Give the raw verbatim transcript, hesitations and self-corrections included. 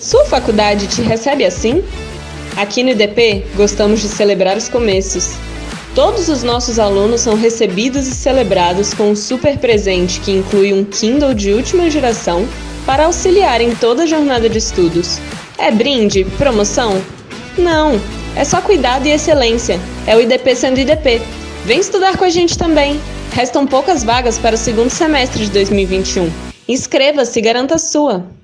Sua faculdade te recebe assim? Aqui no I D P, gostamos de celebrar os começos. Todos os nossos alunos são recebidos e celebrados com um super presente que inclui um Kindle de última geração para auxiliar em toda a jornada de estudos. É brinde? Promoção? Não, é só cuidado e excelência. É o I D P sendo I D P. Vem estudar com a gente também. Restam poucas vagas para o segundo semestre de dois mil e vinte e um. Inscreva-se e garanta a sua!